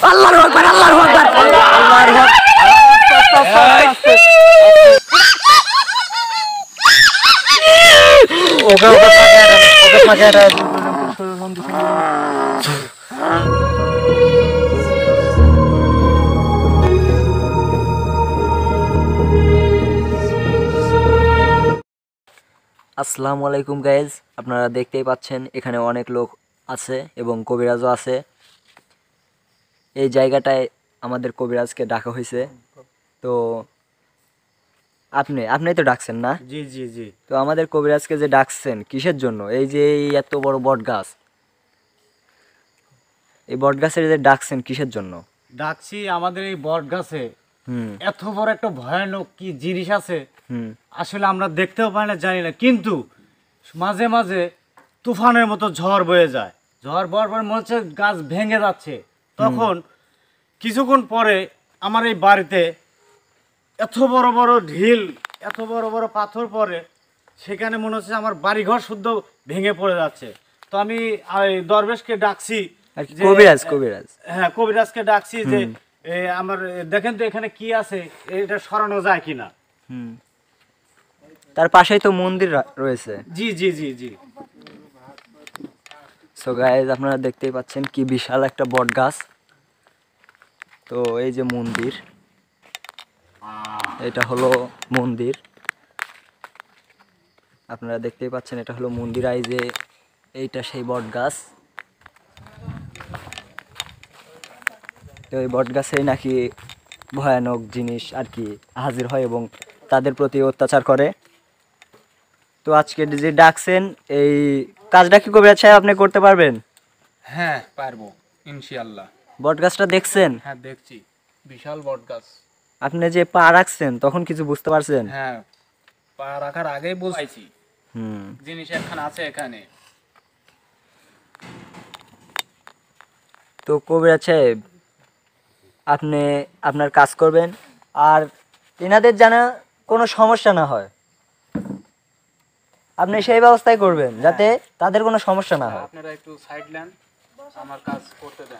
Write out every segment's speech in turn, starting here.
আল্লাহু আকবার আল্লাহু আকবার আল্লাহু আকবার ওকে পাকাটা আসসালামু আলাইকুম গাইজ, আপনারা দেখতেই পাচ্ছেন এখানে অনেক লোক আছে এবং কবিরাজও আছে। এই জায়গাটায় আমাদের কবিরাজকে ডাকা হয়েছে। তো আপনি তো ডাকছেন না? জি জি জি। তো আমাদের কবিরাজকে যে ডাকছেন কিসের জন্য? এই যে এই এত বড় বট গাছ, এই বট গাছের যে ডাকছেন কিসের জন্য? ডাকছি আমাদের এই বট গাছে হুম এত বড় একটা ভয়ানক কি জিনিস আছে, হুম আসলে আমরা দেখতেও পাই না, জানি না, কিন্তু মাঝে মাঝে তুফানের মতো ঝড় বয়ে যায়। ঝড় বওয়ার পর মনে হচ্ছে গাছ ভেঙে যাচ্ছে। তখন কিছুক্ষণ পরে আমার এই বাড়িতে এত বড় বড় ঢিল, এত বড় বড় পাথর পড়ে, সেখানে মনে হচ্ছে আমার বাড়িঘর শুদ্ধ ভেঙে পড়ে যাচ্ছে। তো আমি এই দরবেশকে ডাকছি, আর কি, কবিরাজ হ্যাঁ কবিরাজকে ডাকছি যে আমার দেখেন তো এখানে কি আছে, এটা সরানো যায় কিনা। হুম তার পাশেই তো মন্দির রয়েছে। জি জি জি জি। সো গাইজ, আপনারা দেখতেই পাচ্ছেন কি বিশাল একটা বট গাছ। তো এই যে মন্দির, এটা হলো মন্দির, আপনারা দেখতেই পাচ্ছেন এটা হলো মন্দির। এই যে এইটা সেই বট গাছ। তো এই বট গাছেই নাকি ভয়ানক জিনিস আর কি হাজির হয় এবং তাদের প্রতি অত্যাচার করে। তো আজকে যে ডাকছেন, এই কাজটা কি কবিরাজ সাহেব আপনি করতে পারবেন? হ্যাঁ পারবো ইনশাআল্লাহ। বট গাছটা দেখছেন? হ্যাঁ দেখছি, বিশাল বট গাছ। আপনি যে পা রাখছেন তখন কিছু বুঝতে পারছেন? হ্যাঁ, পা রাখার আগেই বুঝাইছি হুম জিনিস একখান আছে এখানে। তো কবিরাজ সাহেব, আপনি আপনার কাজ করবেন আর এনাদের যেন কোনো সমস্যা না হয়, আপনি সেই ব্যবস্থাই করবেন যাতে তাদের কোনো সমস্যা না হয়। আপনারা একটু সাইড নেন, আমার কাজ করতে দেন।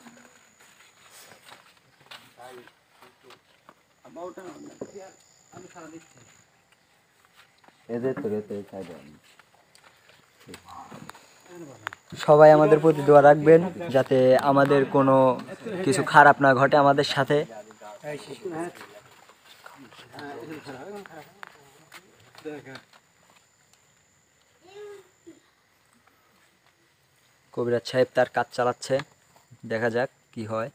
সবাই আমাদের প্রতি দোয়া রাখবেন যাতে আমাদের কোনো কিছু খারাপ না ঘটে আমাদের সাথে। কবিরাজ সাহেব তার কাজ চালাচ্ছে, দেখা যাক কি হয়।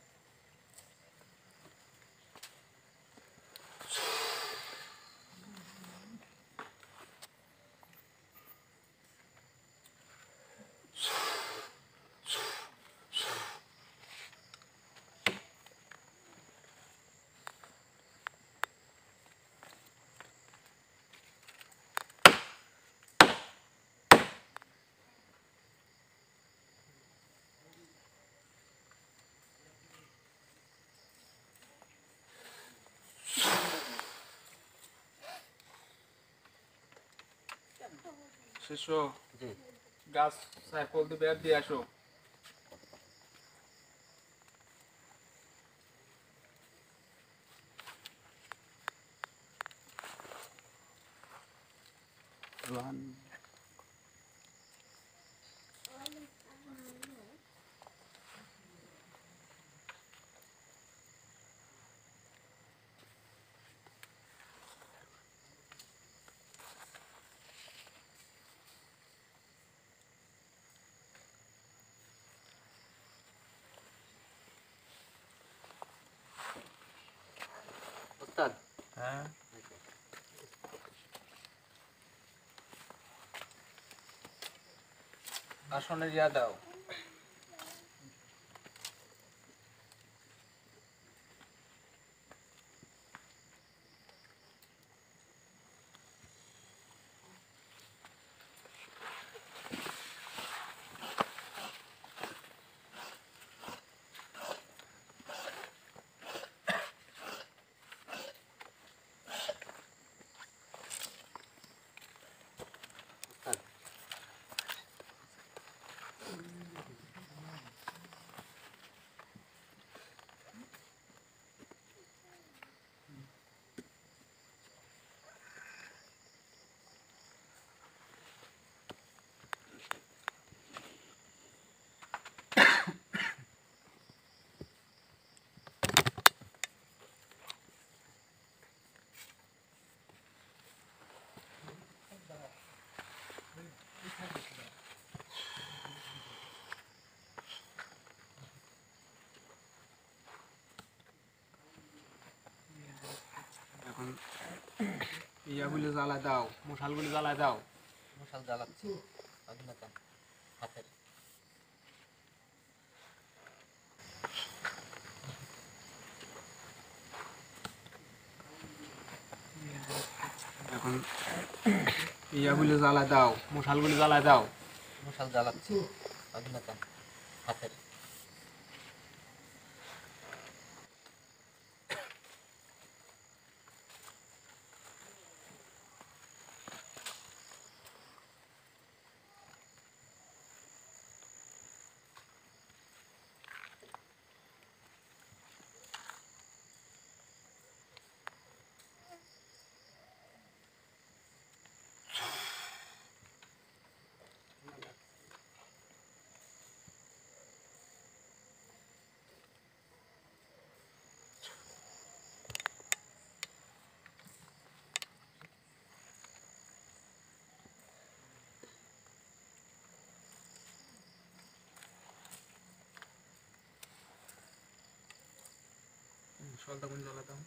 শিষ্য, গাছ সাইকেল দিয়ে বের দিয়ে আসো। হ্যাঁ, আসনে যা দাও। ইয়াগুলো জ্বালায় দাও, মশালগুলো জ্বালায় দাও। মশাল জ্বালাচ্ছি স্বাধীনতা হাতের। এখন ইয়াগুলো জ্বালায় দাও, মশালগুলো জ্বালায় দাও। মশাল জ্বালাচ্ছি স্বাধীনতা হাতের। সলতাগুলো জ্বালায় দাও।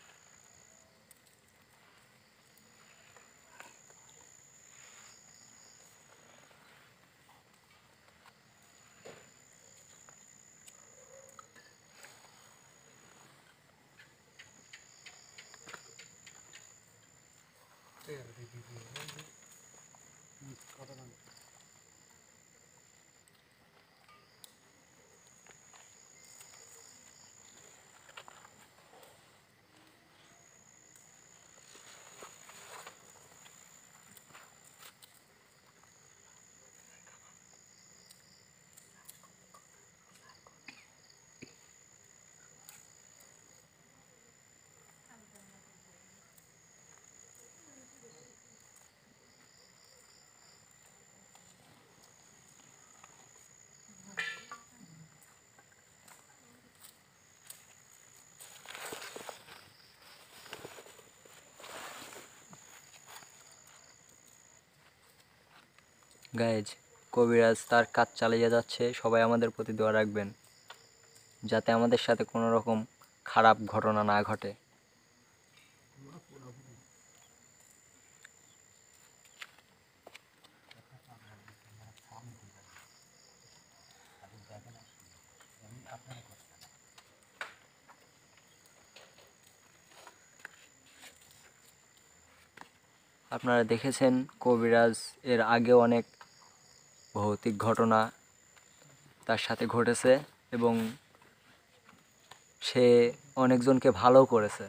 গাইজ, কবিরাজ তার কাজ চালিয়ে যাচ্ছে, সবাই আমাদের প্রতি দোয়া রাখবেন যাতে আমাদের সাথে কোনো রকম খারাপ ঘটনা না ঘটে। আপনারা দেখেছেন কবিরাজ এর আগেও অনেক ভৌতিক ঘটনা তার সাথে ঘটেছে এবং সে অনেকজনকে ভালো করেছে।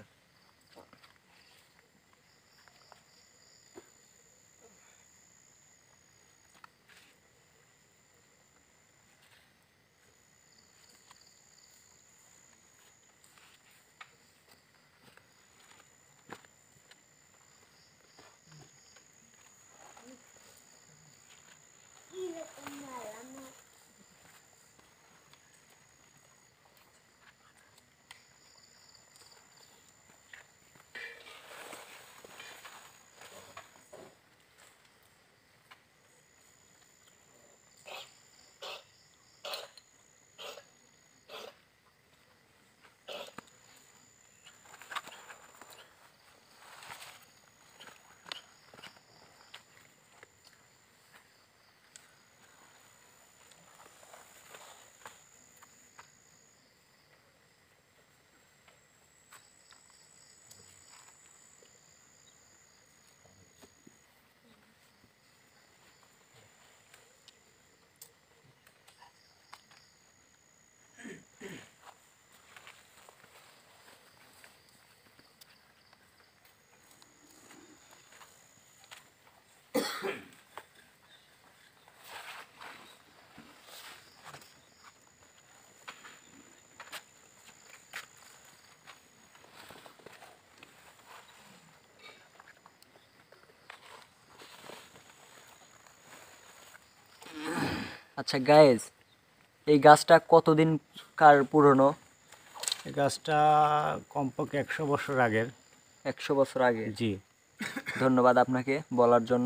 আচ্ছা গাইজ, এই গাছটা কতদিনকার পুরনো? এই গাছটা কমপক্ষে 100 বছর আগের। 100 বছর আগে? জি। ধন্যবাদ আপনাকে বলার জন্য।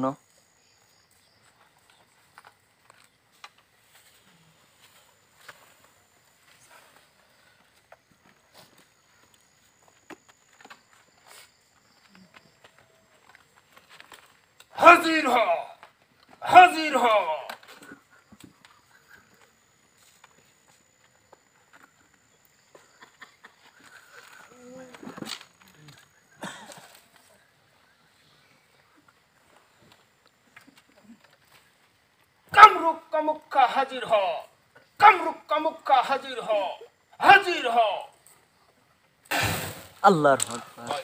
হাজির হ, হাজির হ। কামরূপ কামুক্ষা হাজির হ, কামরূপ কামুক্ষা হাজির হ, হাজির হ। আল্লাহর আকবার।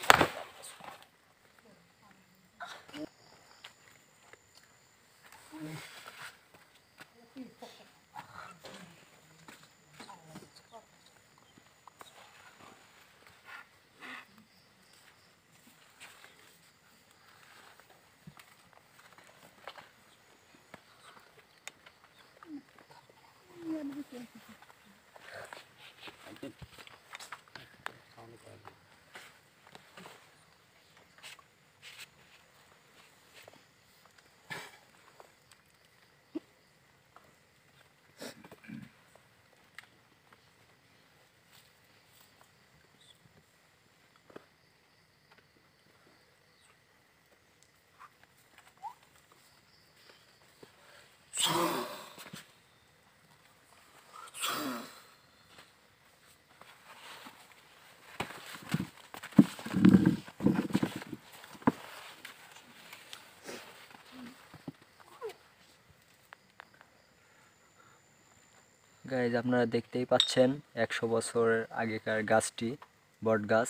গাইজ আপনারা দেখতেই পাচ্ছেন 100 বছর আগেকার গাছটি, বট গাছ।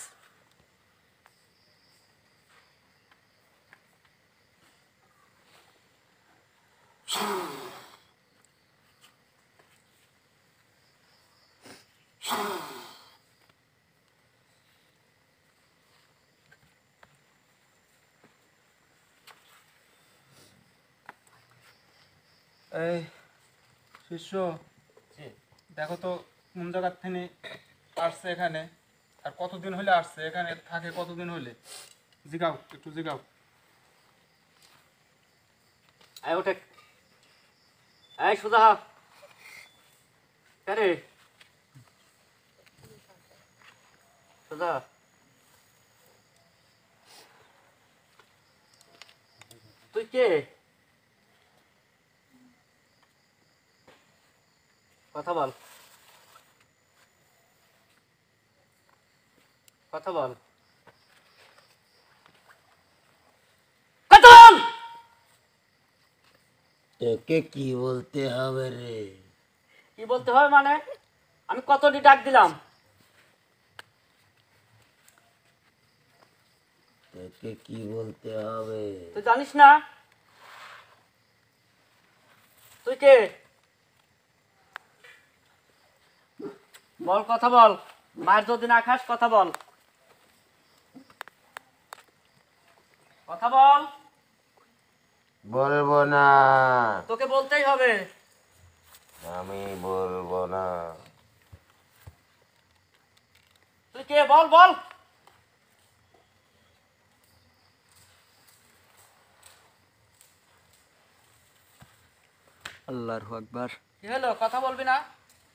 এই শিষ্য, দেখো তো কোন জায়গার থেকে আসছে এখানে, আর কতদিন হলে আসছে, এখানে থাকে কতদিন হলে, জিগাও, একটু জিগাও। আয় ওঠে, আয় সুধা, কে রে সুধা? তুই কে? কথা বল, কথা বল, কথা বল। তোকে কি বলতে হবে রে? কি বলতে হবে মানে? আমি কতটি ডাক দিলাম? তোকে কি বলতে হবে? তুই জানিস না? তুই কে? বল, কথা বল। মায়ের যদি না খাস কথা বল, কথা বল। বলবো না, তোকে বলতেই হবে। আমি বলবো না। তুই কে? বল বল। আল্লাহু আকবার। কি হলো? কথা বলবি না?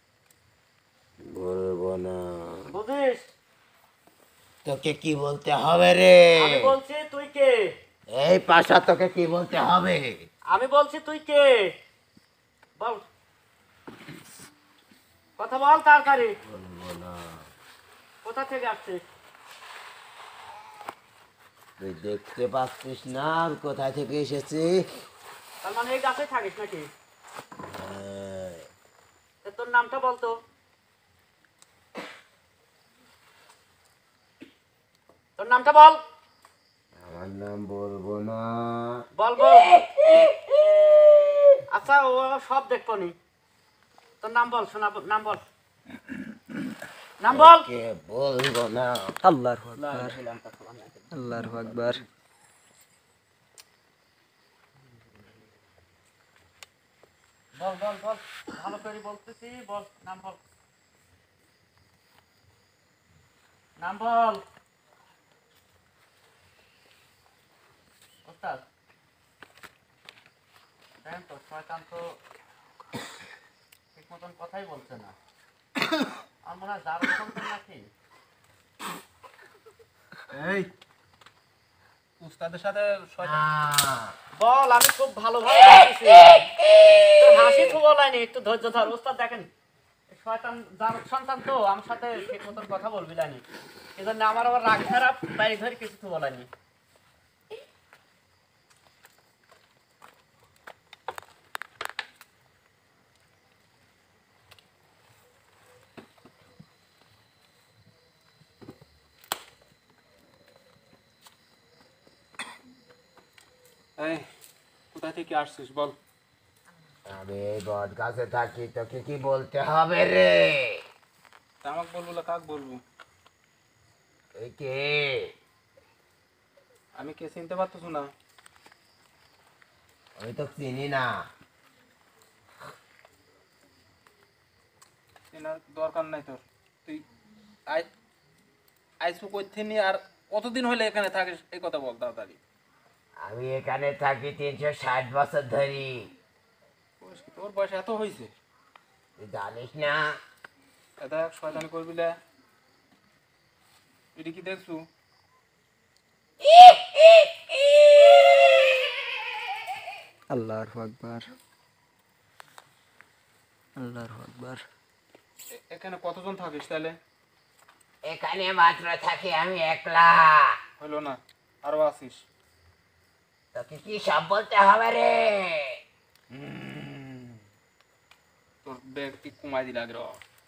বলবো না। বুঝিস? তোকে কি বলতে হবে রে? আমি বলছি তুই কে? এই পাশা, তোকে কি বলতে হবে? আমি বলছি তুই কে? বল, কথা বল তাড়াতাড়ি। বলবো না। কোথা থেকে আসছিস? তুই দেখতে পাচ্ছিস না আমি কোথায় থেকে এসেছি? তার মানে এই গাছে থাকিস নাকি? হ্যাঁ। তা তোর নামটা বলতো। তোর নামটা বল। আমার নাম বলবো না। বল বল। আচ্ছা, ও সব দেখবো নি। তোর নাম বল, শোনা, নাম বল, নাম বল। কে বলবো না। আল্লাহু আকবার। আল্লাহু আকবার। বল বল বল, ভালো করে বলতেছি, বল নাম বল, নাম বল। ওস্তাদ, দেখেন তো শয়তান তো ঠিক মতন কথাই বলছে না। আমার মনে হয় জারু শুনছেন নাকি? এই উস্তাদের সাথে শয়তান। বল, আমি খুব ভালোভাবে বলতেছি। তোর হাসি তো বলাইনি, একটু ধৈর্য ধর। ওস্তাদ দেখেন, শয়তান জারক সন্তান তো আমার সাথে ঠিক মতন কথা বলবি জানি, এজন্য আমার আবার রাগ খারাপ, বাড়ি ধরে কিছু তো বলাইনি। এই কোথা থেকে আসছিস বল? আমি এই বট গাছে থাকি, তোকে কি বলতে হবে রে? তা আমাকে বলবো না কাক বলবো? তুই কে? আমি কে চিনতে পারতেছো না? আমি তো চিনি না। চেনার দরকার নাই তোর। তুই আইসু কইথেনি আর কতদিন হলে এখানে থাকিস এই কথা বল তাড়াতাড়ি। আমি এখানে থাকি 360 বছর ধরি। তোর বয়স এত হয়েছে? তুই জানিস না? এত শয়তানি করবি না। তুই কি দেখছু? আল্লাহু আকবার, আল্লাহু আকবার। এখানে কতজন থাকিস তাহলে? এখানে মাত্র থাকি আমি একলা। হলো না, আরো আসিস? তোকে কি সব বলতে হবে রে? তোর ব্যাগ কি কমাই দিলা গ্র?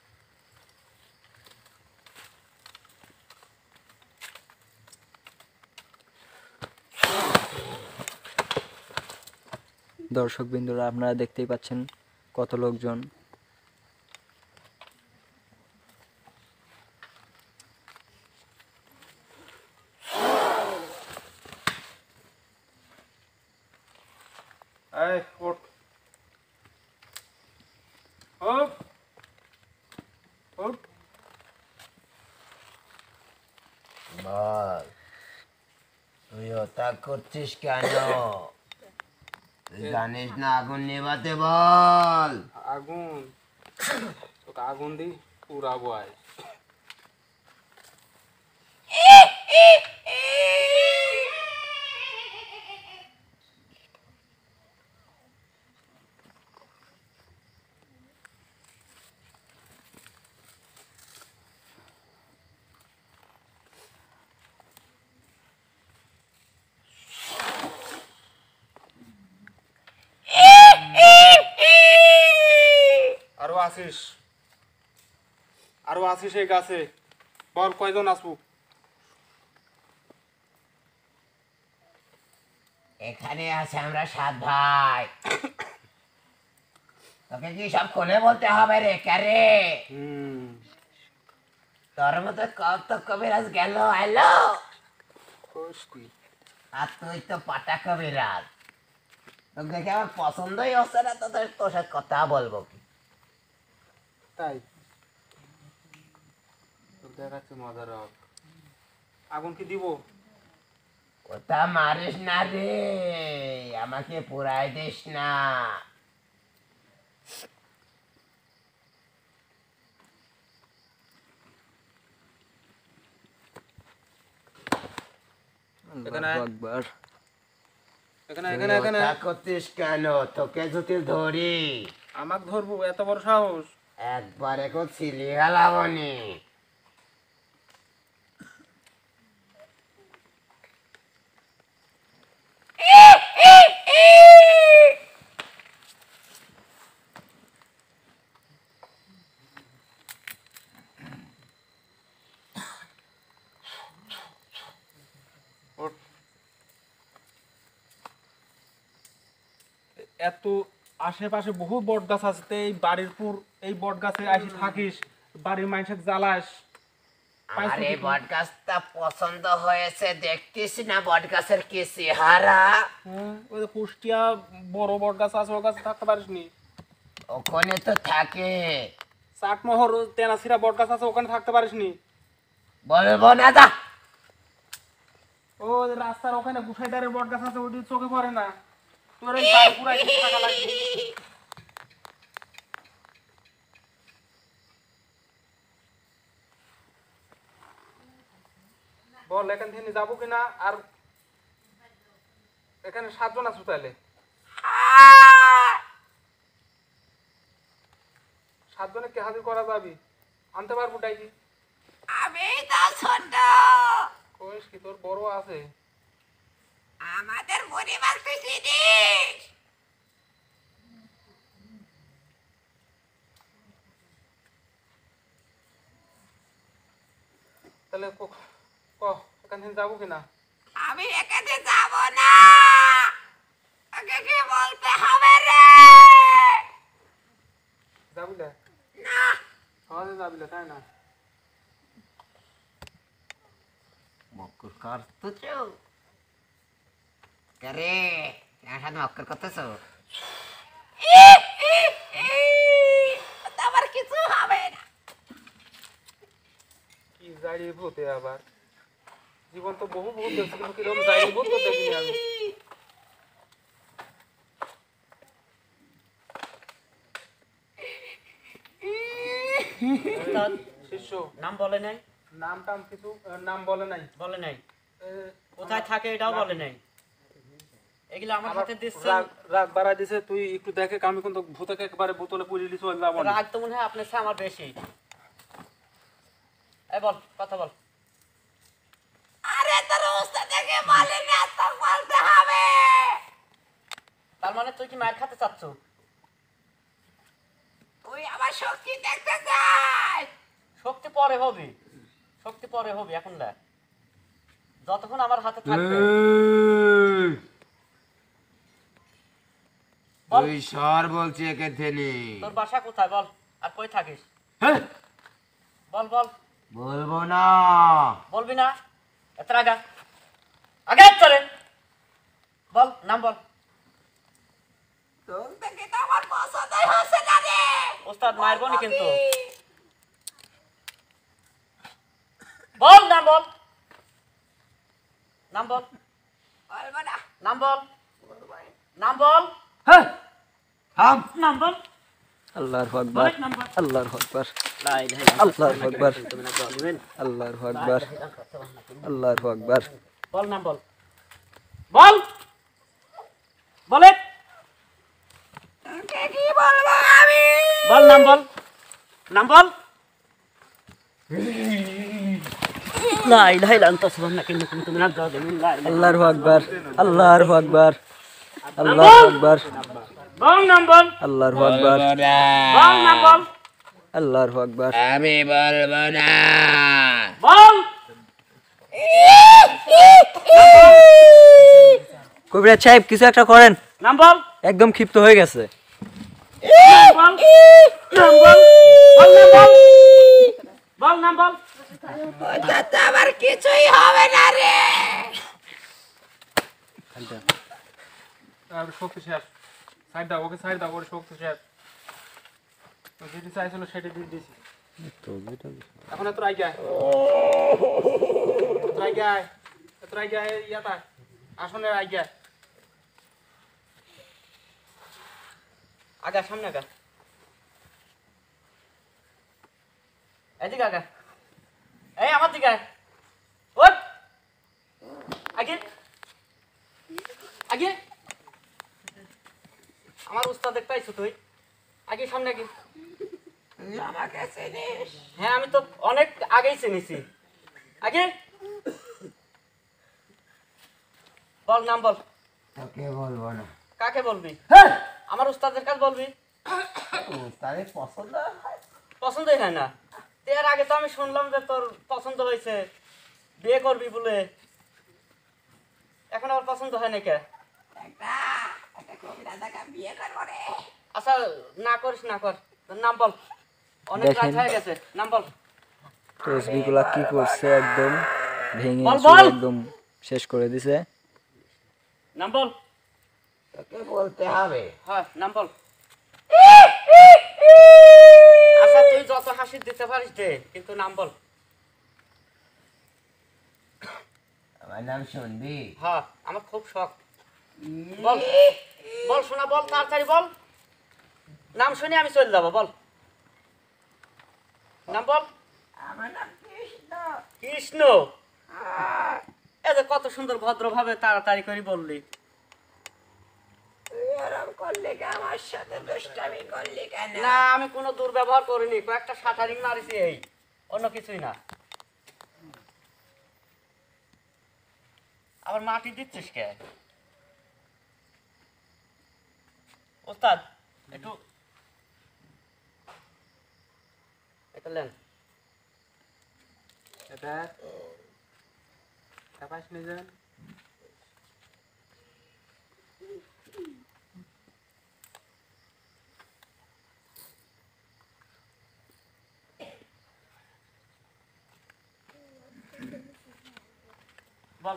দর্শক বিন্দুরা, আপনারা দেখতেই পাচ্ছেন কত লোকজন। এই ওঠ, ওঠ, ওঠ। বল, তুই ওটা করছিস কেন? তুই জানিস না আগুন নেভাতে? বল। আগুন? তোকে আগুন দি পুরাবো আয়। আরো আসিস? আরো আসিস এই গাছে? বল কয়জন আসবো? এখানে আছে আমরা 7 ভাই। তোকে কি সব খুলে বলতে হবে রে? ক্যারে তোর মতো কত কবিরাজ গেল এলো, খুশকি। আর তুই তো পাটা কবিরাজ। তোকে দেখে আমার পছন্দই হচ্ছে না, তো তোর সাথে কথা বলবো কি? তাই তোর দেখাচ্ছে মজার রক। আগুন কি দিব? কথা মারিস না রে, আমাকে পুরাই দিস না। আল্লাহু আকবার। এখানে তুই এখানে এখানে ওটা করছিস কেন? তোকে যদি ধরি আমাকে ধরবো? এত বড় সাহস? একবার এখন ছিলি গেলাবনি। ওঠ। এত আশেপাশে বহু বট গাছ আছে, তো এই বাড়ির পুর এই বট গাছে আসি থাকিস, বাড়ির মানুষের জ্বালাস। আমার এই বট গাছটা পছন্দ হয়েছে, দেখতিস না বট গাছের কি চেহারা? হ্যাঁ, ওই যে কুষ্টিয়া বড় বট গাছ আছে, ও গাছে থাকতে পারিস নি? ওখানে তো থাকে। চাটমোহর তেনাসিরা বট গাছ আছে, ওখানে থাকতে পারিস নি? বলবো না দা। ও যে রাস্তার ওখানে গুসাইদারের বট গাছ আছে, ওটি চোখে পড়ে না? তোর এই বাড়ি পুরাই থাকা লাগবে। বল এখান থেকে যাবো কিনা? আর এখানে 7 জন আছো তাহলে? 7 জনে কি হাজির করা যাবে? আনতে পারবো ডাইকি? আমি তো ছোট, কইস কি তোর বড় আছে? আমাদের পরিবার তুই চিনিস? তাহলে এখান থেকে যাবো কিনা? আমি এখানে যাব না, ওকে কি বলতে হবে রে? যাবিলে? না, সহজে যাবিলে তাই না? মক্কর করতেছো? করে আমার সাথে মক্কর করতেছো? আমার কিছু হবে না। কি জারি ভূতে আবার, জীবন তো বহু ভূত দেখছি কিন্তু কিরকম জারি ভূত তো দেখিনি আমি। ওস্তাদ শিষ্য নাম বলে নাই? নাম টাম কিছু নাম বলে নাই। বলে নাই। এ, কোথায় থাকে এটাও বলে নাই। এগুলো আমার আবার হাতে দিচ্ছে। রাগ বাড়াই দিছে, তুই একটু দেখে আমি কিন্তু ভূতকে একবারে বোতলে পুড়িয়ে দিছি যাবো না। রাগ তো মনে হয় আপনার চেয়ে আমার বেশি। এই বল, কথা বল। আরে তোর উস্তাদ থেকে বলে না, তো বলতে হবে। তার মানে তুই কি মায়ের খাতে চাচ্ছ? তুই আমার শক্তি দেখতে চাই? শক্তি পরে হবে, শক্তি পরে হবে, এখন না। যতক্ষণ আমার হাতে থাকবে। বল, তুই সর বলছি একে থেনি। তোর বাসা কোথায় বল, আর কই থাকিস? বল বল। বলবো না। বলবি না? এত আগা আগে চলে বল, নাম বল। তোর থেকে তো আমার পছন্দই হচ্ছে না রে। ওস্তাদ মারবো নি কিন্তু। বল, নাম বল। নাম বল। বলবো না। নাম বল। নাম বল। থাম। নাম বল। আল্লাহু আকবার, নাম বল। আল্লাহু আকবার, লা ইলাহা ইল্লাল্লাহ। আল্লাহু আকবার, তুমি না বলবেন। আল্লাহু আকবার, আল্লাহু আকবার। বল, নাম বল। বল, বলে। তোকে কি বলবো আমি? বল, নাম বল। নাম বল। লা ইলাহা ইল্লাল্লাহ সুবহানাকা ইন্নী কুনতু মিনাজ জালিমিন। লা ইলাহা। আল্লাহু আকবার, আল্লাহু আকবার, আল্লাহু আকবার, বল, নাম বল। আল্লাহু আকবার, বল, নাম বল। আল্লাহু আকবার। আমি বলবো না। বল। কবিরাজ সাহেব কিছু একটা করেন, নাম বল। একদম ক্ষিপ্ত হয়ে গেছে। বল, নাম বল। বল, নাম বল। বল, নাম বল। ওটাতে আমার কিছুই হবে না রে। আর শক্তি শেষ, সাইড দাও ওকে, সাইড দাও, ওর শক্তি শেষ। ও যেটি চাইছিল সেটি দিয়ে দিয়েছি। এখন এত আগে এত আগে ইয়াতা আসনের আগে আগা, সামনে আগা। এদিকে আগা। এই আমার দিকে আয়। ওঠ। আগে আগে। আমার উস্তাদ দেখতে আইছো তুই? আগে, সামনে আগে। তুই আমাকে চিনিস? হ্যাঁ, আমি তো অনেক আগেই চিনিছি। আগে বল, নাম বল। তোকে বলবো না। কাকে বলবি? আমার উস্তাদের কাছে বলবি। উস্তাদের পছন্দ হয়? পছন্দই হয় না। এর আগে তো আমি শুনলাম যে তোর পছন্দ হয়েছে, বিয়ে করবি বলে। এখন আবার পছন্দ হয় না কে? একটা কবিরাজাকে বিয়ে করবো রে। আচ্ছা, না করিস, না কর। তোর নাম বল। অনেক রাত দেখেন। হয়ে গেছে, নাম বল। তসবিগুলা কি করছে, একদম ভেঙে বল, চুরে বল। একদম শেষ করে দিছে। নাম বল। তোকে বলতে হবে। হ্যাঁ, নাম বল। আচ্ছা, তুই যত হাসি দিতে পারিস দে, কিন্তু নাম বল। আমার নাম শুনবি? হ্যাঁ, আমার খুব শখ। বল, বল শোনা, বল তাড়াতাড়ি বল। নাম শুনে আমি চলে যাবো, বল। নাম বল। আমার নাম কৃষ্ণ। কৃষ্ণ। এই যে কত সুন্দর ভদ্রভাবে তাড়াতাড়ি করে বললি। এরম করলি কেন আমার সাথে দুষ্টামি করলি কেন না আমি কোনো দুর্ব্যবহার করিনি, কয়েকটা শাটারিং মারিছি, এই অন্য কিছুই না। আবার মাটি দিচ্ছিস কে ওস্তাদ? একটু এটা লেন। এটা তাপাস নিয়ে যান। বল।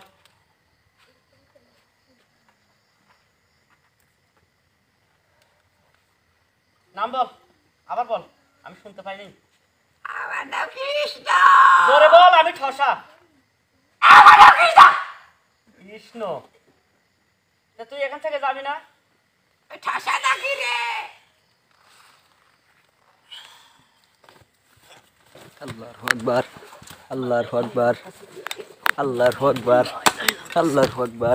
নাম বল, আবার বল, আমি শুনতে পাইনি। আমার নাম কৃষ্ণ। জোরে বল, আমি ঠসা। আমার নাম কৃষ্ণ। কৃষ্ণ? তা তুই এখান থেকে যাবি না? ঠাসা নাকি রে? আল্লাহু আকবার, আল্লাহু আকবার, আল্লাহু আকবার, আল্লাহু আকবার।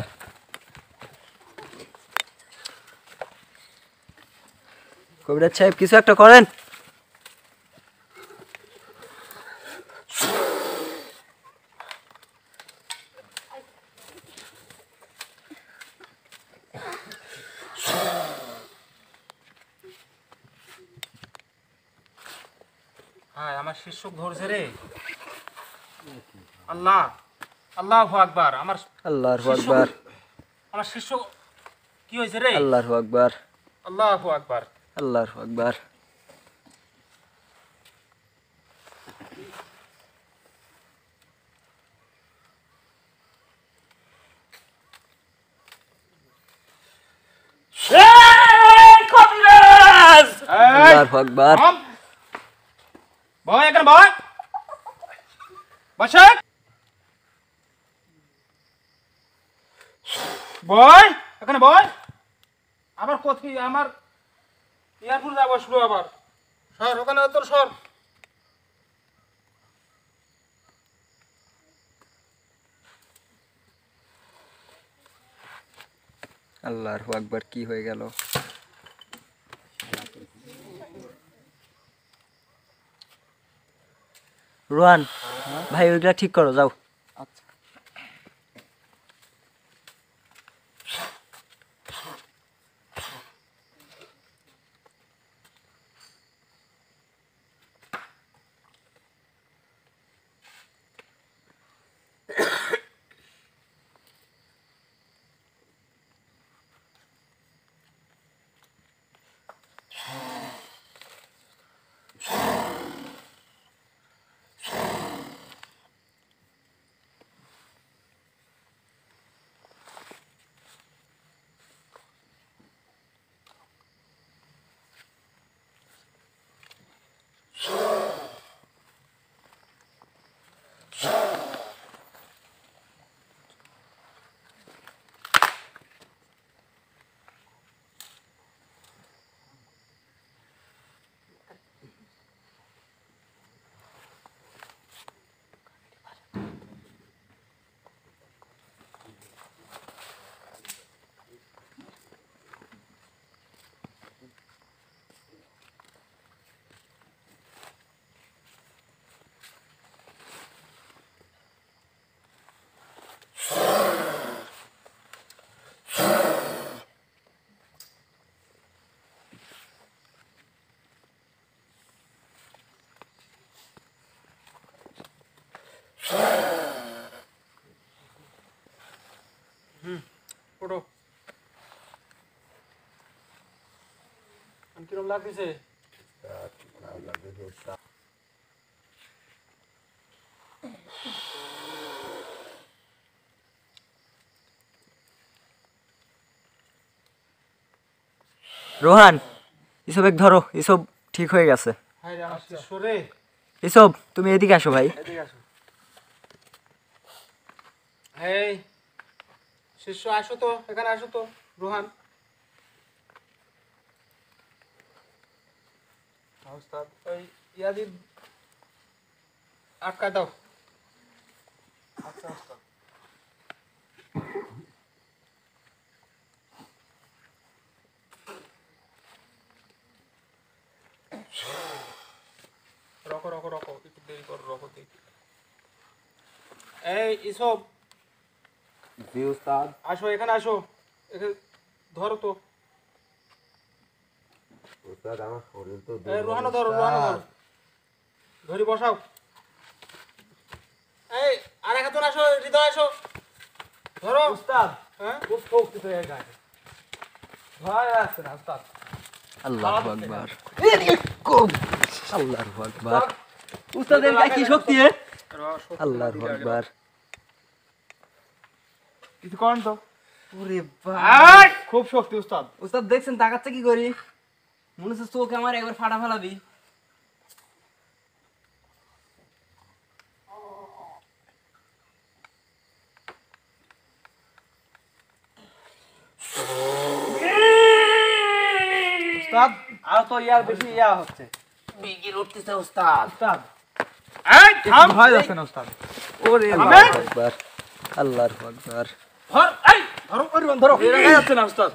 কবিরাজ সাহেব কিছু একটা করেন। হ্যাঁ আমার শিষ্য ধরছে রে। আল্লাহ, আল্লাহু আকবার। আমার আল্লাহু আকবার, আমার শিষ্য কি হয়েছে রে? আল্লাহু আকবার, আল্লাহু আকবার। আল্লাহু আকবার। কবিরাজ! আল্লাহু আকবার। বয় এখানে বয়। বসে বয়, এখানে বয়। আবার কোথায় আমার এয়ারপোর্ট যাবো শুরু আবার। সর ওখানে তোর সর। আল্লাহু আকবার, কি হয়ে গেল? রোহান ভাই ওইগুলা ঠিক করো, যাও। ওঠো। কিরম লাগতেছে? রোহান এসব এক ধরো, এসব ঠিক হয়ে গেছে। হায় রে আমার শিষ্য রে। এসব তুমি এদিকে আসো ভাই। এদিকে আসো। এই শিষ্য আসো তো, এখানে আসো তো রোহান। ওস্তাদ ওই ইয়াদি আটকা দাও। আচ্ছা ওস্তাদ। এই ইসব জি উস্তাদ। আসো, এখানে আসো, এখানে ধরো তো। উস্তাদ আমার শরীর তো এই রোহানো ধরো, রোহানো ধরো, ধরি বসাও। এই আর একজন আসো, হৃদয় আসো, ধরো। উস্তাদ হ্যাঁ খুব শক্তি হয়ে গেছে, ভয় আসছে না উস্তাদ। আল্লাহু আকবার, আল্লাহু আকবার। উস্তাদের গায়ে কি শক্তি হে? আল্লাহু আকবার। কিছু করেন তো। ওরে এই, খুব শক্তি উস্তাদ। উস্তাদ দেখছেন তাকাচ্ছে কি করি, মনে হচ্ছে চোখ আমার একবার ফাটা ফেলাবি। উস্তাদ আর তো ইয়ার বেশি ইয়া হচ্ছে। বিগির উঠতেছে উস্তাদ। উস্তাদ এই থাম। ভয় যাচ্ছে না উস্তাদ। ওরে আল্লাহু আকবার, আল্লাহু আকবার। ধর, এই ধরো, পরিমাণ ধরো। এরা যাচ্ছে না উস্তাদ।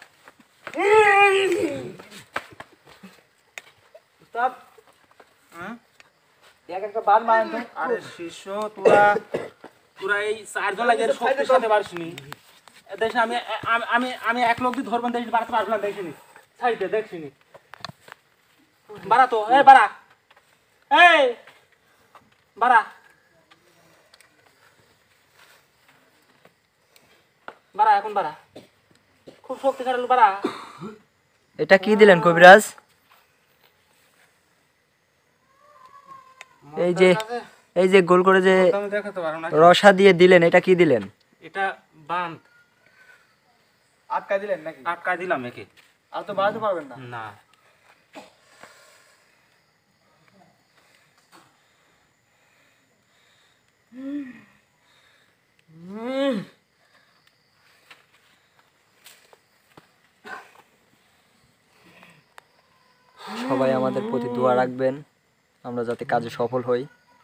উস্তাদ হ্যাঁ? এক একটা বাদ মারেন তো। আরে শিষ্য, তোরা তোরা এই চারজন লাগে শক্তির সাথে পারছিনি। দেখ আমি আমি আমি এক লোক দিয়ে ধরবেন, দেখি বাড়াতে পারবো না, দেখিনি সাইডে দেখছিনি। বাড়া তো, এই বাড়া, এই বাড়া, বাড়া, এখন বাড়া, খুব শক্তিশালী বাড়া। এটা কি দিলেন কবিরাজ? এই যে গোল করে যে আমি দেখাতে পারবো না। রসা দিয়ে দিলেন, এটা কি দিলেন? এটা বাঁধ আটকা দিলেন নাকি? আটকা দিলাম একে। আর তো বাড়াতে পারবেন না। না সবাই আমাদের প্রতি দোয়া রাখবেন, আমরা যাতে কাজে সফল হই।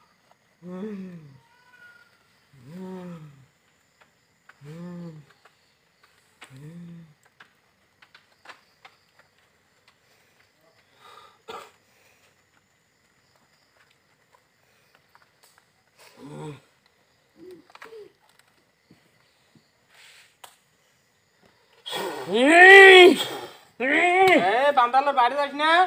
বান্দালোর বাড়ি যাস না,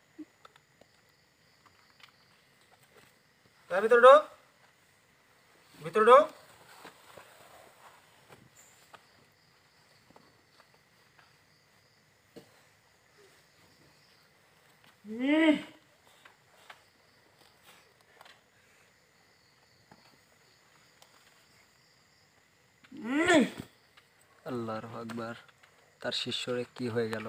তার ভিতরে ঢোক, ভিতরে ঢোক। আল্লাহু আকবার, তার শিষ্যরে কি হয়ে গেল?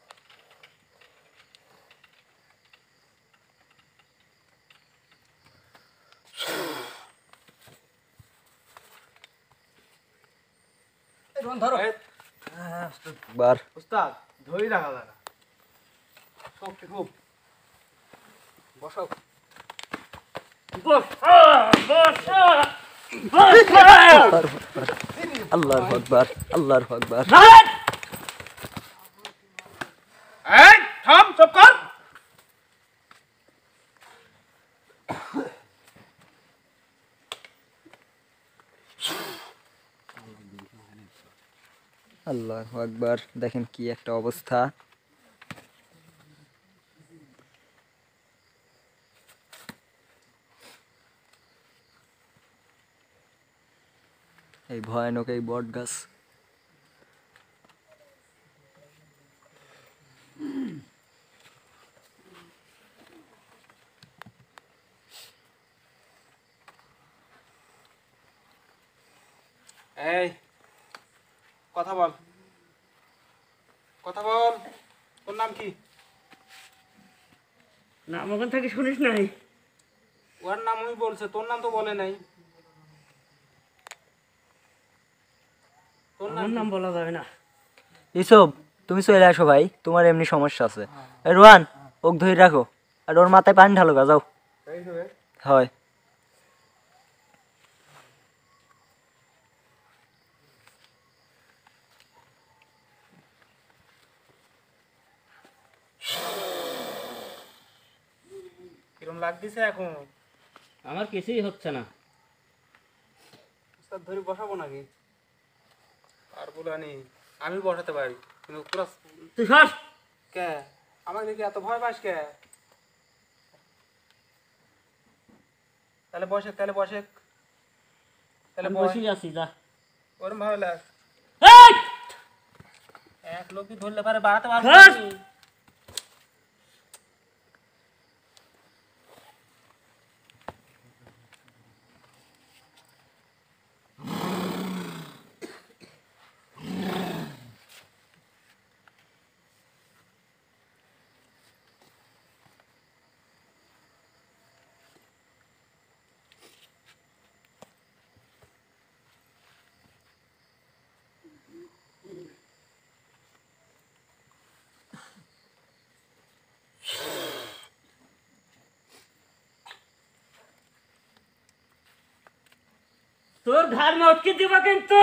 ধরো একবার উস্তাদ, ধরে রাখা যায় না, শক্তি খুব। বসাও। আল্লাহু আকবার, আল্লাহু আকবার। এই থাম, চুপ কর। আল্লাহু আকবার, দেখেন কি একটা অবস্থা। এই ভয়ানক এই বট গাছ। এই কথা বল, কথা বল, তোর নাম কি? নাম ওখান থেকে শুনিস নাই? ওর নাম আমি বলছে, তোর নাম তো বলে নাই। তোর নাম আমার নাম বলা যাবে না। ইসব, তুমি চলে আসো ভাই, তোমার এমনি সমস্যা আছে। এই রোহান, ওক ধরে রাখো, আর ওর মাথায় পানি ঢালো গা, যাও। হয় কিরম লাগতেছে এখন? আমার কিছুই হচ্ছে না। উস্তাদ ধরে বসাবো নাকি? আর বলানি আমি বসাতে পারি, কিন্তু তোরা তুই সস কে আমাকে দেখি এত ভয় পাস কে? তাহলে বসে, তাহলে বসে, তাহলে আমি বস। বসেই আছি যা ওরম ভাবে লাগ, এই! এক লোকই ধরলে পারে বাড়াতে পারবো ধর! নাকি? তোর ঘাড় মটকে দিব কিন্তু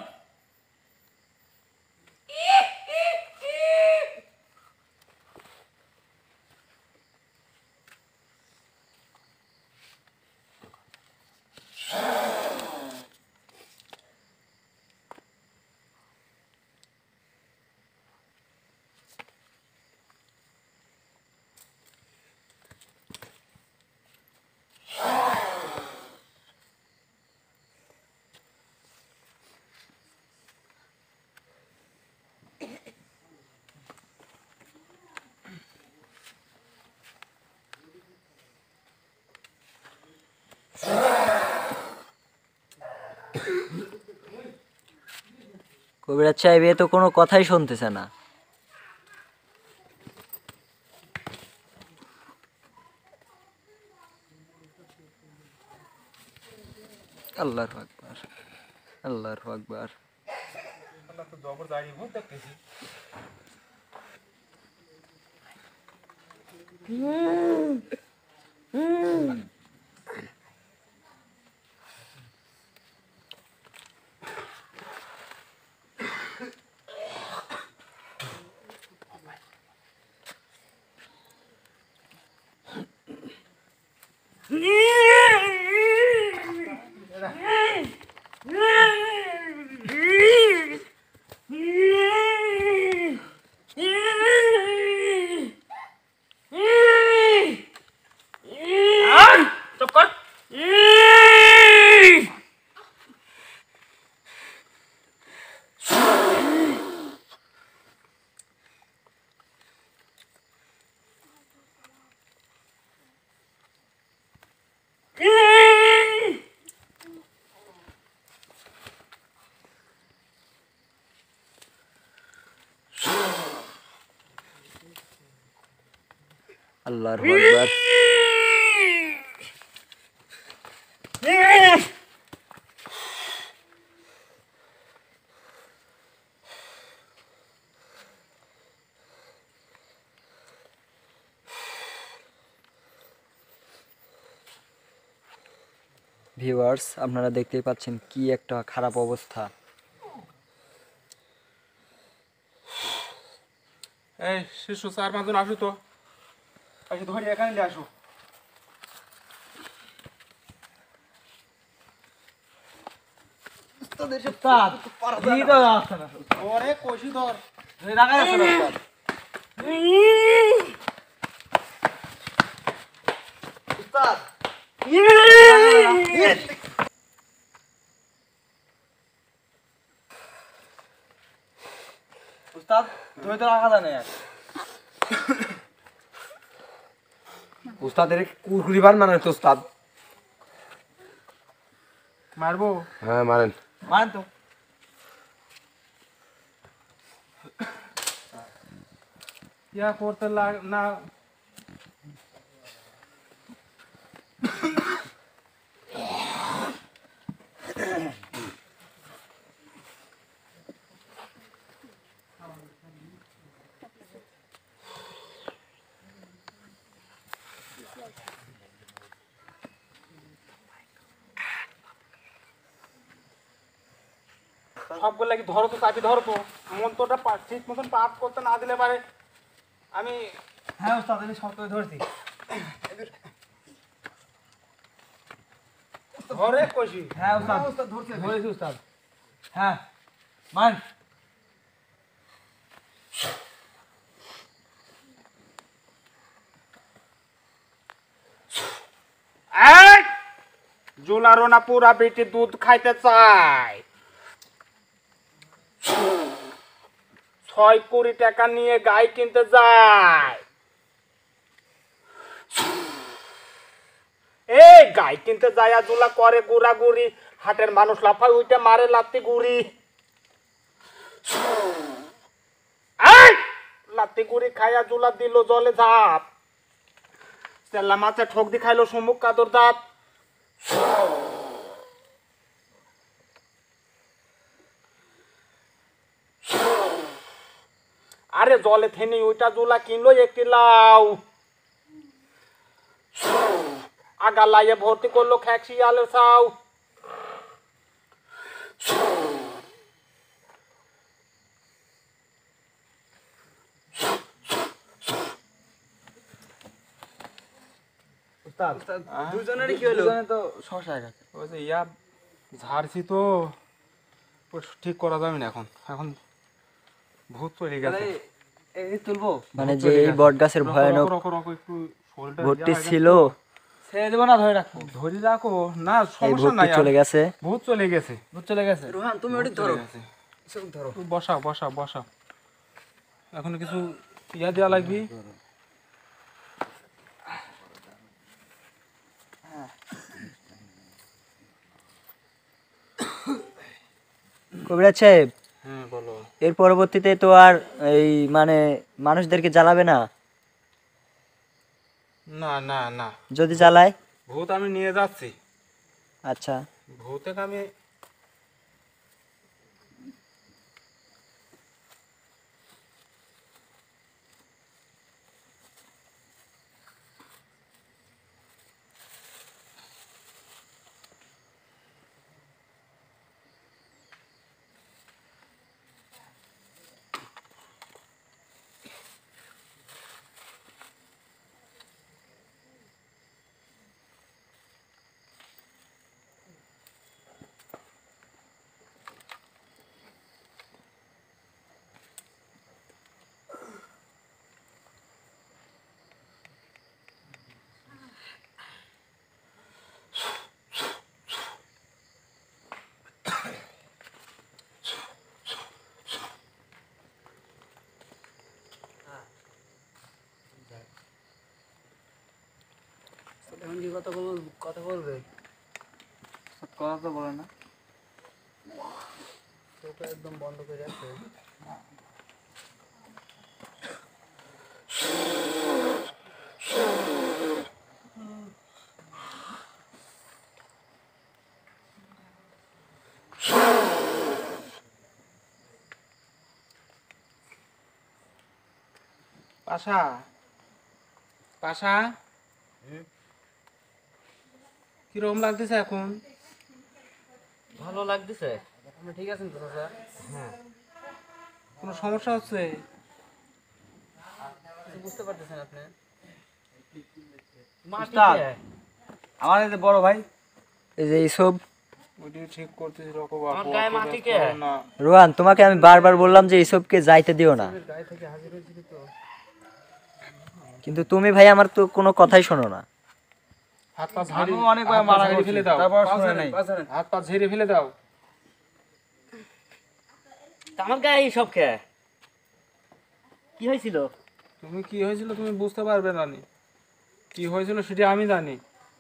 কবিরাজ সাহেব এ তো কোনো কথাই শুনতেছে না। আল্লাহু আকবার, আল্লাহু আকবার। আল্লাহ তো জবর দাঁড়িয়ে ভূত দেখতেছি। চুপ কর আল্লাহু আকবার। ভিউয়ার্স, আপনারা দেখতেই পাচ্ছেন কি একটা খারাপ অবস্থা। এই শিশু 4-5 জন আসো তো, আসো ধরে এখানে নিয়ে আসো। ওরে কষি ধর, উস্তাদ ধরে তো রাখা জানে উস্তাদের কুরকুরি বান মানে তো উস্তাদ। মারবো? হ্যাঁ মারেন। মান তো ইয়া করতে না। সবগুলো কি ধরো তো, চাবি ধরো তো, মন্ত্রটা ঠিক মতন পাঠ করতে না দিলে পারে আমি। হ্যাঁ উস্তাদ আমি সব করে ধরছি। ধরে কষি হ্যাঁ উস্তাদ ধরেছি উস্তাদ হ্যাঁ মান এই জোলারো না পুরা বেটি দুধ খাইতে চায় 6 কোটি টাকা নিয়ে গাই কিনতে যায় এই গাই কিনতে যায় আর জোলা করে গুড়াগুড়ি হাটের মানুষ লাফায় উইটা মারে লাত্তি গুড়ি এই লাত্তি গুড়ি খাইয়া জোলা দিল জলে ঝাপ চেল্লা মাছে ঠোক দি খাইলো সম্মুখ কাদর দাঁত আরে জলে থেনি ওইটা জোলা কিনলো একটি লাউ আগা লাইয়ে ভর্তি করলো খ্যাকশিয়ালের সাউ দুজনেরই কি হলো তো সমস্যা হয়ে গেছে ওই যে ইয়া ঝাড়ছি তো ও ঠিক করা যাবে না এখন এখন ভূত চলে গেছে এই তুলবো মানে যে এই বট গাছের ভয়ানক রকো রকো একটু শরীরটা ভর্তি ছিল ছেড়ে দেবো না ধরে রাখবো ধরে রাখো না এই সমস্যা ভর্তি নাই চলে গেছে ভূত চলে গেছে ভূত চলে গেছে রোহান তুমি ওটি ধরো ধরো বসাও বসাও বসাও এখন কিছু ইয়া দেওয়া লাগবে কবিরাজ সাহেব হ্যাঁ বলো এর পরবর্তীতে তো আর এই মানে মানুষদেরকে জ্বালাবে না না না না যদি জ্বালায় ভূত আমি নিয়ে যাচ্ছি আচ্ছা ভূতেকে আমি এখন কি কথা বলবে কথা তো বলে না চোখটা একদম বন্ধ করে আছে পাশা পাশা কিরকম লাগতেছে এখন ভালো লাগতেছে আপনি ঠিক আছেন তো স্যার কোনো সমস্যা হচ্ছে বুঝতে পারতেছেন আপনি মাটি উস্তাদ। কে? আমার এই যে বড় ভাই এই যে এইসব ওইটি ঠিক করতেছি রকম আমার গায়ে মাটি কে? না রোহান তোমাকে আমি বারবার বললাম যে এইসবকে যাইতে দিও না গায়ে থেকে হাজির হয়েছিল তো কিন্তু তুমি ভাই আমার তো কোনো কথাই শোনো না হাত পা ঝাড়ি আমিও অনেকবার মারা ঝেড়ে গেছি, ফেলে দাও তারপর শুনে নাই। হাত পা ঝেড়ে ফেলে দাও তা আমার গায়ে এইসব কে কি হয়েছিল তুমি কি হয়েছিল তুমি বুঝতে পারবে না নি। কি হয়েছিল সেটা আমি জানি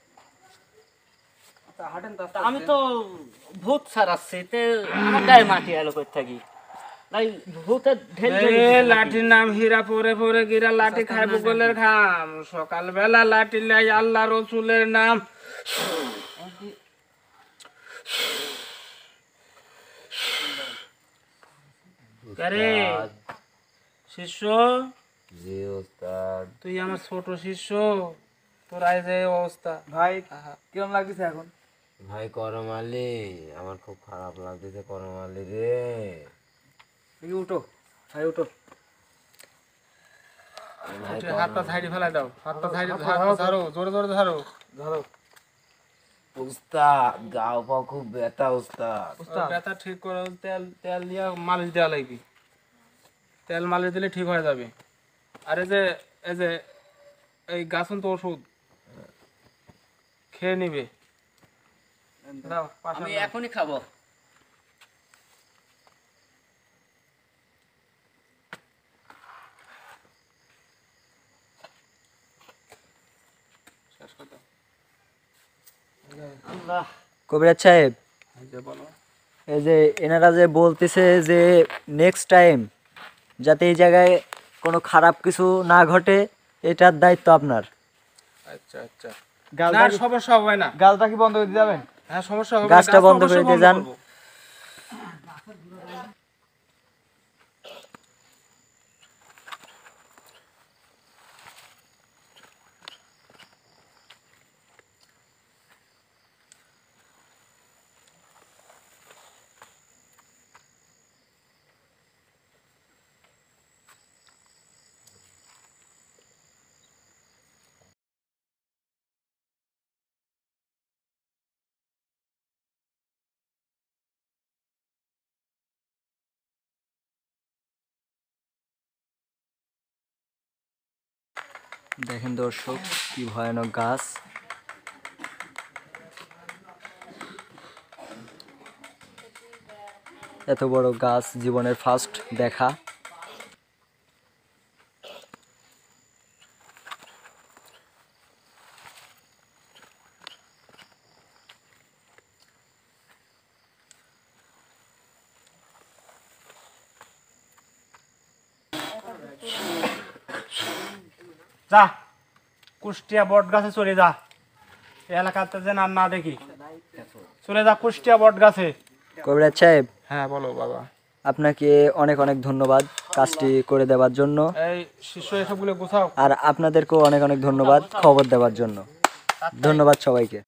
তা আমি তো ভূত ছাড়াচ্ছি তে আমার গায়ে মাটি এলো কই থাকি নাই ভূতের ঢেল লাঠির নাম হীরা পরে পরে গিরা লাঠি খায় বগলের খাম সকাল বেলা লাঠি লাই আল্লাহ রসুলের নাম আরে শিষ্য জি ওস্তাদ তুই আমার ছোট শিষ্য তোর আজ এই অবস্থা ভাই কিরম লাগতেছে এখন ভাই করমালি আমার খুব খারাপ লাগতেছে করমালি রে তুমি উঠো ভাই উঠো হাতটা ঝাড়ি ফেলাই দাও হাতটা ঝাড়ি ঝাড়ো জোরে জোরে ঝাড়ো ধরো উস্তাদ গাও পা খুব ব্যথা উস্তাদ। ওই ব্যথা ঠিক করে তেল তেল দিয়ে মালিশ দেওয়া লাগবে। তেল মালিশ দিলে ঠিক হয়ে যাবে। আর এই যে এই গাছন তো ওষুধ খেয়ে নিবে। দাও, পাশে আমি দাও। এখনই খাবো। শেষ করে দাও। আল্লাহ, কবিরাজ সাহেব, এই যে বলো। এই যে এনারা যে বলতেছে যে নেক্সট টাইম যাতে এই জায়গায় কোনো খারাপ কিছু না ঘটে, এটার দায়িত্ব আপনার। আচ্ছা আচ্ছা, না গাছটা সমস্যা হবে না। গাছটা কি বন্ধ করে দিয়ে যাবেন? হ্যাঁ সমস্যা হবে না, গাছটা গাছ তো বন্ধ করে অবশ্যই দিয়ে বন্ধ যান। করবো। দেখেন দর্শক, কি ভয়ানক গাছ। এত বড় গাছ জীবনের ফার্স্ট দেখা। যা কুষ্টিয়া বট গাছে চলে যা, এই এলাকাতে যেন আর না দেখি। চলে যা কুষ্টিয়া বট গাছে। কবিরাজ সাহেব, হ্যাঁ বলো বাবা। আপনাকে অনেক অনেক ধন্যবাদ কাজটি করে দেওয়ার জন্য, এই শিষ্য এসবগুলো গোছাও। আর আপনাদেরকেও অনেক অনেক ধন্যবাদ খবর দেওয়ার জন্য। ধন্যবাদ সবাইকে।